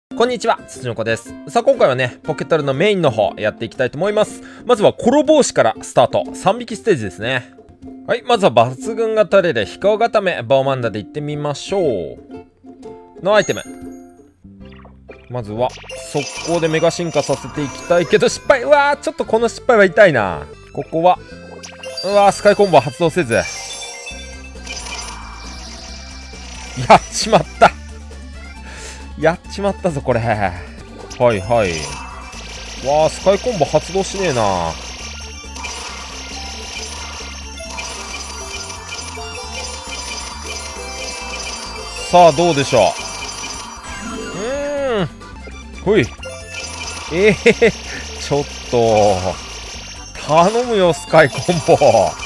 こんにちは、つちのこです。さあ、今回はね、ポケトルのメインの方やっていきたいと思います。まずは、コロ帽子からスタート。3匹ステージですね。はい、まずは抜群が取れる飛行固め、バオマンダで行ってみましょう。のアイテム。まずは、速攻でメガ進化させていきたいけど、失敗。うわー、ちょっとこの失敗は痛いな。ここは、うわー、スカイコンボ発動せず。やっちまった。やっちまったぞこれ。はいはい。わあ、スカイコンボ発動しねえな。さあどうでしょう。ほい。ちょっと頼むよスカイコンボ。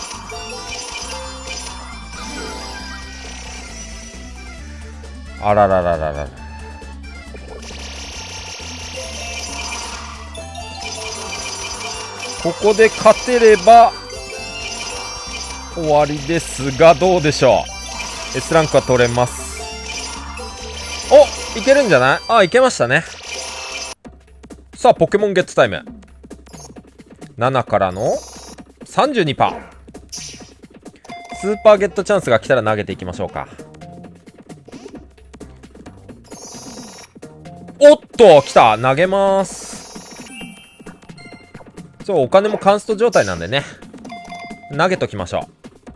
あららららら。ここで勝てれば終わりですが、どうでしょう。 S ランクは取れます。お、いけるんじゃない？あ、いけましたね。さあポケモンゲットタイム。7からの 32%。 スーパーゲットチャンスが来たら投げていきましょうか。おっと来た。投げます。お金もカンスト状態なんでね、投げときましょ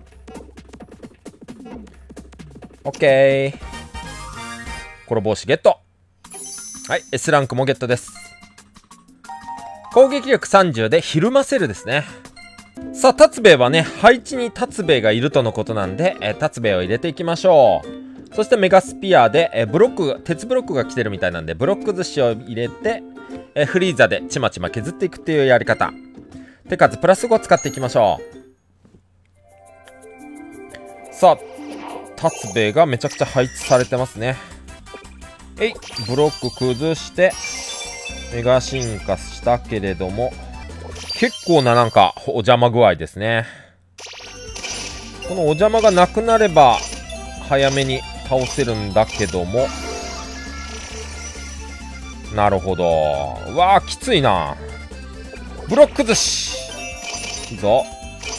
う。オッケー。コロ帽子ゲット。はい、 S ランクもゲットです。攻撃力30でひるませるですね。さあタツベイはね、配置にタツベイがいるとのことなんで、タツベイを入れていきましょう。そしてメガスピアで、ブロック、鉄ブロックが来てるみたいなんで、ブロック寿司を入れて、フリーザでちまちま削っていくっていうやり方。手数プラス5使っていきましょう。さあタツベイがめちゃくちゃ配置されてますね。ブロック崩してメガ進化したけれども、結構ななんかお邪魔具合ですね。このお邪魔がなくなれば早めに倒せるんだけども、なるほど。うわーきついな。ブロック寿司いいぞ。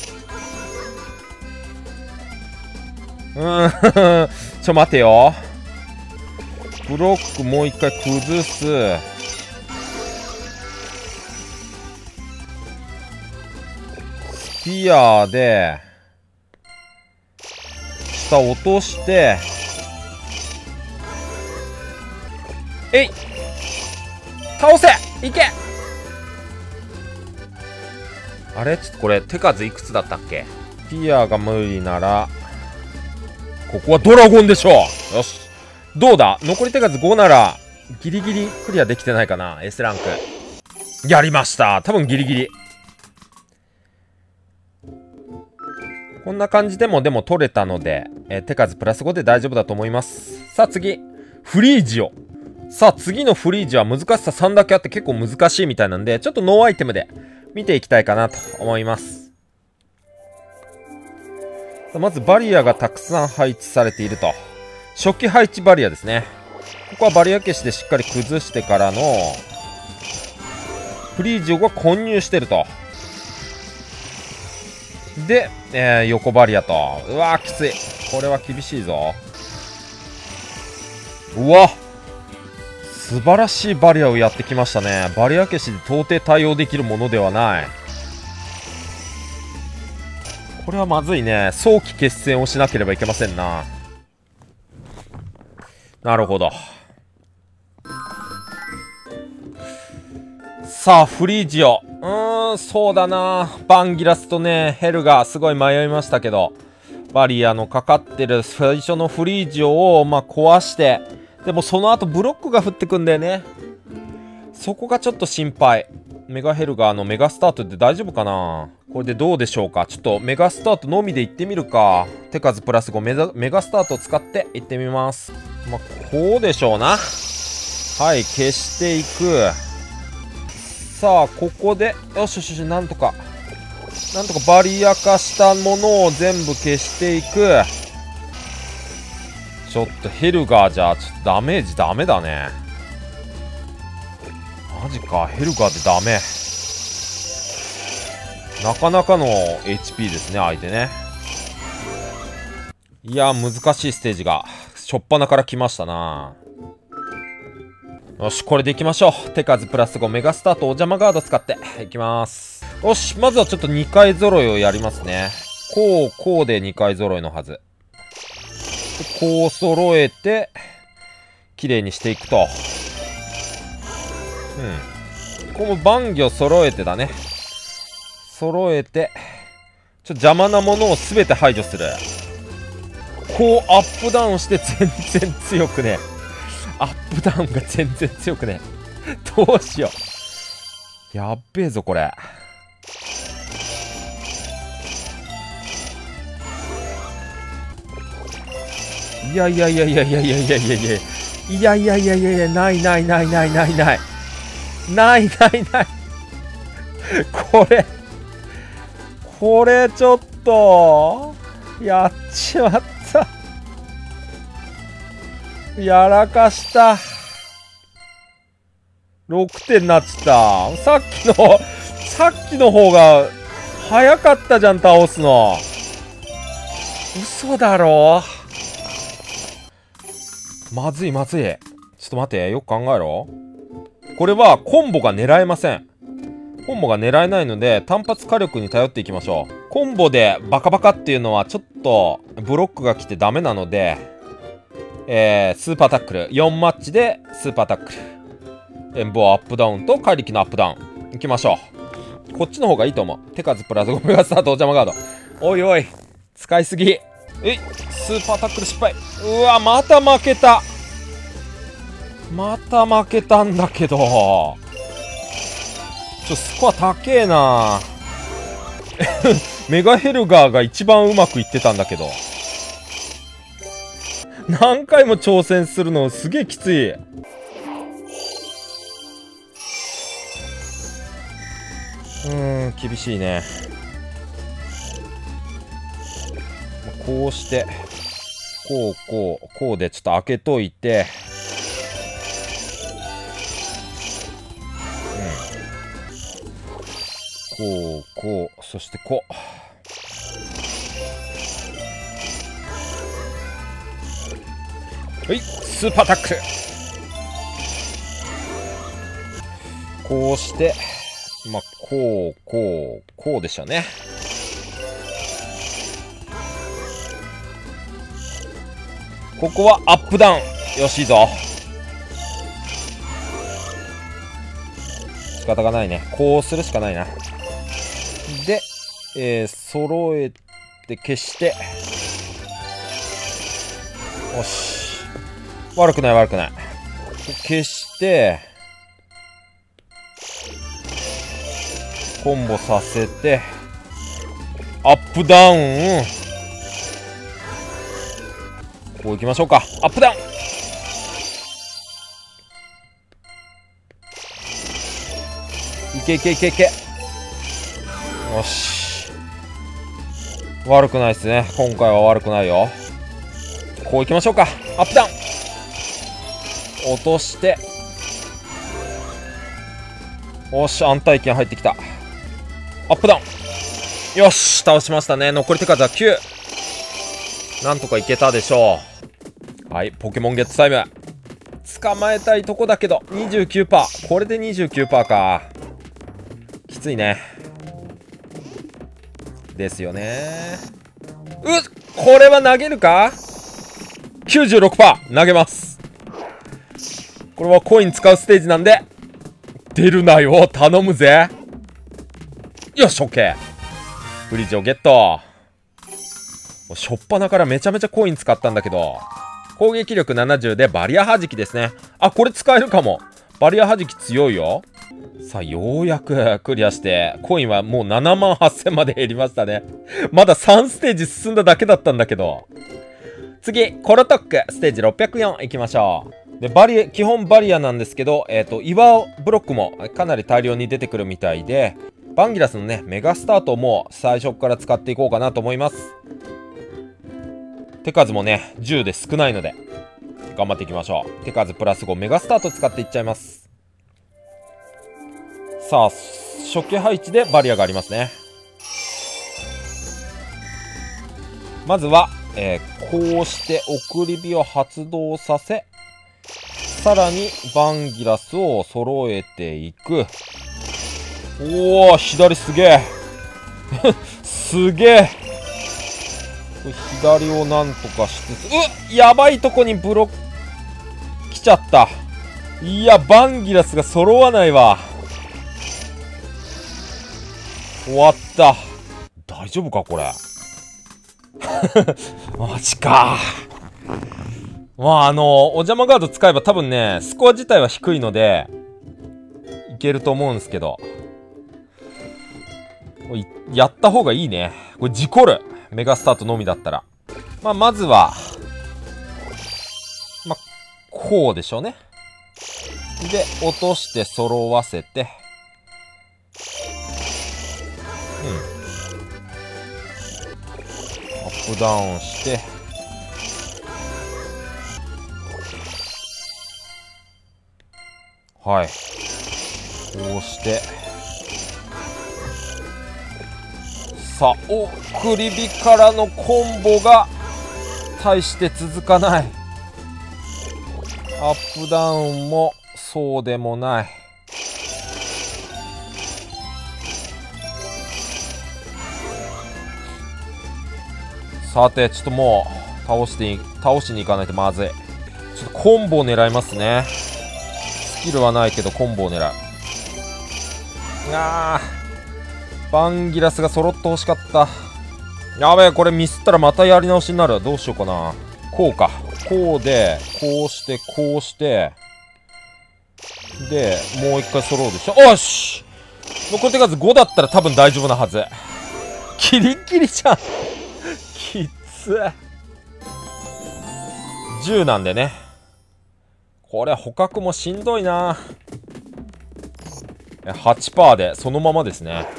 ちょ待てよ。ブロックもう一回崩す。スピアで下落として倒せ。いけ。あれちょっとこれ手数いくつだったっけ。ピアが無理ならここはドラゴンでしょう。よし、どうだ。残り手数5ならギリギリクリアできてないかな。 S ランクやりました。多分ギリギリ。こんな感じでも取れたので、手数プラス5で大丈夫だと思います。さあ次フリージオ。さあ次のフリージオは難しさ3だけあって結構難しいみたいなんで、ちょっとノーアイテムで見ていきたいかなと思います。まずバリアがたくさん配置されていると。初期配置バリアですね。ここはバリア消しでしっかり崩してからのフリージオが混入してると。で、横バリアと。うわーきつい。これは厳しいぞ。うわ素晴らしいバリアをやってきましたね。バリア消しで到底対応できるものではない。これはまずいね。早期決戦をしなければいけませんな。なるほど。さあフリージオ。そうだな。バンギラスとねヘルがすごい迷いましたけど、バリアのかかってる最初のフリージオを壊して、でもその後ブロックが降ってくんだよね。そこがちょっと心配。メガヘルガーのメガスタートで大丈夫かな。これでどうでしょうか。ちょっとメガスタートのみでいってみるか。手数プラス5メガスタートを使っていってみます。こうでしょうな。はい、消していく。さあここでよしよしよし、なんとかバリア化したものを全部消していく。ちょっとヘルガーじゃちょっとダメージダメだね。 マジか、ヘルガーでダメ。なかなかの HP ですね、相手ね。いや、難しいステージが、しょっぱなから来ましたな。よし、これでいきましょう。手数プラス5、メガスタート、お邪魔ガード使って、いきます。よし、まずはちょっと2回揃いをやりますね。こうで2回揃いのはず。こう揃えて、綺麗にしていくと。この番魚揃えてだね。揃えて、邪魔なものを全て排除する。こうアップダウンして全然強くね。アップダウンが全然強くね。どうしよう。やっべえぞ、これ。いやいやいやいやいやいやいやいやいやいやいやいやいやいや、ないないないないないないないないない。これちょっとやっちまった。やらかした。6点になっちゃった。さっきの方が早かったじゃん、倒すの。嘘だろ。まずいまずい。ちょっと待って、よく考えろ。これはコンボが狙えません。コンボが狙えないので、単発火力に頼っていきましょう。コンボでバカバカっていうのはちょっとブロックが来てダメなので、スーパータックル。4マッチでスーパータックル。エンボアップダウンと怪力のアップダウン。いきましょう。こっちの方がいいと思う。手数プラス5メガスタートお邪魔ガード。おいおい。使いすぎ。スーパータックル失敗。うわ、また負けた。また負けたんだけど。スコア高えな。メガヘルガーが一番うまくいってたんだけど。何回も挑戦するのすげえきつい。厳しいね。こうしてこうでちょっと開けといて、こうそしてこう。はい、スーパータックル。こうしてまあこうでしょうね。ここはアップダウン。よしいいぞ。仕方がないね。こうするしかないな。で、揃えて消して。よし。悪くない悪くない。消して、コンボさせて、アップダウン。こういきましょうか。アップダウン。いけいけいけいけ。よし。悪くないですね。今回は悪くないよ。こういきましょうか。アップダウン。落として。よし、安泰剣入ってきた。アップダウン。よし、倒しましたね。残り手数は9。なんとかいけたでしょう。はい、ポケモンゲットタイム。捕まえたいとこだけど、29%。これで 29% か。きついね。ですよね。これは投げるか？ 96% 投げます。これはコイン使うステージなんで、出るなよ、頼むぜ。よし、OK。フリージをゲット。しょっぱなからめちゃめちゃコイン使ったんだけど、攻撃力70でバリア弾きですね。あ、これ使えるかも。バリア弾き強いよ。さあ、ようやくクリアして、コインはもう78,000まで減りましたね。まだ3ステージ進んだだけだったんだけど。次、コロトック、ステージ604行きましょう。で、基本バリアなんですけど、岩ブロックもかなり大量に出てくるみたいで、バンギラスのね、メガスタートも最初から使っていこうかなと思います。手数もね、10で少ないので、頑張っていきましょう。手数プラス5、メガスタート使っていっちゃいます。 さあ、初期配置でバリアがありますね。まずは、こうして送り火を発動させ、さらにバンギラスを揃えていく。おお、左すげえすげえ。左をなんとかしつつ、やばいとこにブロック来ちゃった。いや、バンギラスが揃わないわ。終わった。大丈夫かこれマジか。まあお邪魔ガード使えば多分ね、スコア自体は低いのでいけると思うんですけど、やった方がいいね。これ事故る。メガスタートのみだったら。まずはこうでしょうね。で落として揃わせて、アップダウンして、はい、こうしてさあ、送り火からのコンボが大して続かない。アップダウンもそうでもない。さて、ちょっともう倒しに行かないとまずい。ちょっとコンボを狙いますね。スキルはないけどコンボを狙う。バンギラスが揃ってほしかった。やべえ、これミスったらまたやり直しになる。どうしようかな。こうか。こうで、こうして、こうして、で、もう一回揃うでしょ。よし、残り手数5だったら多分大丈夫なはず。ギリギリじゃんきつ。10なんでね。これ捕獲もしんどいな。8% でそのままですね。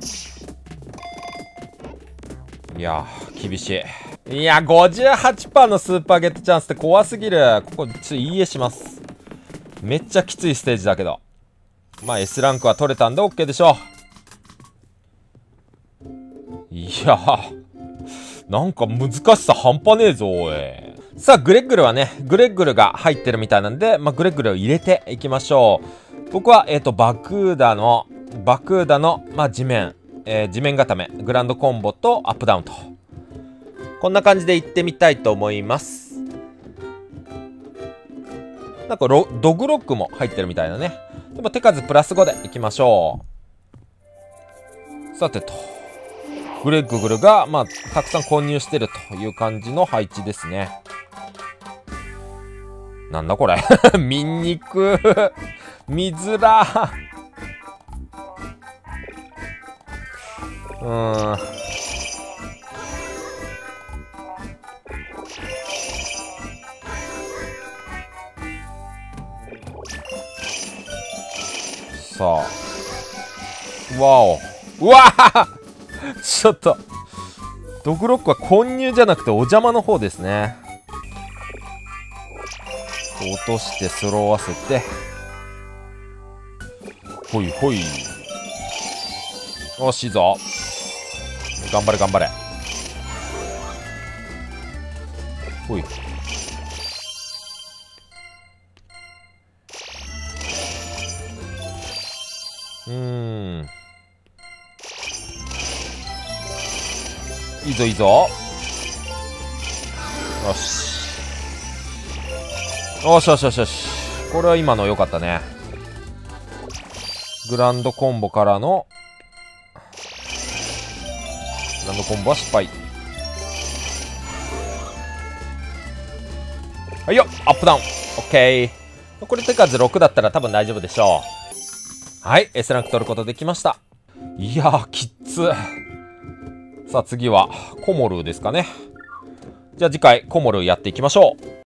いやー、厳しい。いや、58% のスーパーゲットチャンスって怖すぎる。ここちょっといいえします。めっちゃきついステージだけど、まあ S ランクは取れたんで OK でしょう。いやー、なんか難しさ半端ねえぞおい。さあ、グレッグルはね、グレッグルが入ってるみたいなんで、グレッグルを入れていきましょう。僕はバクーダの地面、地面固め、グランドコンボとアップダウンと、こんな感じでいってみたいと思います。なんかドグロックも入ってるみたいなね。でも手数プラス5でいきましょう。さてと、グレッグルがたくさん混入してるという感じの配置ですね。なんだこれ見にく見づら。さあ、わお、うわーちょっとドグロックは混入じゃなくてお邪魔の方ですね。落として揃わせて、ほいほい。よし、いいぞ。頑張れ頑張れ。ほい。いいぞいいぞ。よし。よしよしよしよし。これは今の良かったね。グランドコンボからのグランドコンボは失敗。はいよ、アップダウン。オッケー。これ手数6だったら多分大丈夫でしょう。はい、S ランク取ることできました。いやー、きっつ。さあ次はコモルですかね。じゃあ次回コモルやっていきましょう。